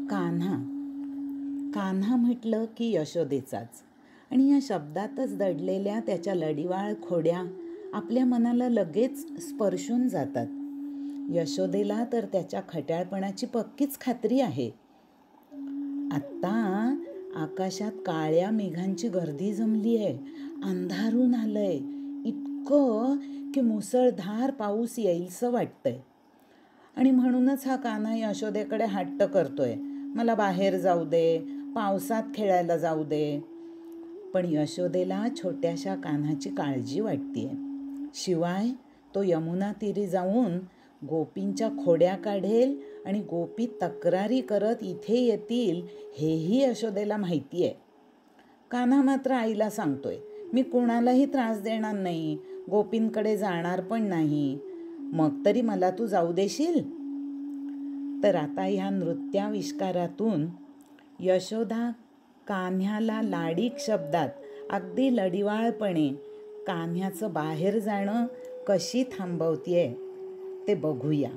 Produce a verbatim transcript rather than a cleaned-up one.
कान्हा. कान्हा म्हटलं की यशोदेचाच, आणि या शब्दातच दडलेल्या त्याच्या लढिवाळ खोड्या आपल्या मनाला लगेच स्पर्शून जातात. यशोदेला तर त्याच्या खट्याळपणाची पक्कीच खात्री आहे. आत्ता आकाशात काळ्या मेघांची गर्दी जमली आहे, अंधारून आलंय इतकं की मुसळधार पाऊस येईलसं वाटतंय. आणि म्हणूनच हा कान्हा यशोदेकडे हट्ट करतोय, मला बाहेर जाऊ दे, पावसात खेळायला जाऊ दे. पण यशोदेला छोट्याशा कान्हाची काळजी वाटतेय. शिवाय तो यमुना तीरी जाऊन गोपींच्या खोड्या काढेल आणि गोपी तक्रारी करत इथे येतील हेही यशोदेला माहिती आहे. कान्हा मात्र आईला सांगतोय, मी कुणालाही त्रास देणार नाही, गोपींकडे जाणार पण नाही, मग तरी मला तू जाऊ देशील? तर आता ह्या नृत्याविष्कारातून यशोदा कान्ह्याला लाडीक शब्दात अगदी लढिवाळपणे कान्ह्याचं बाहेर जाणं कशी थांबवतेय ते बघूया.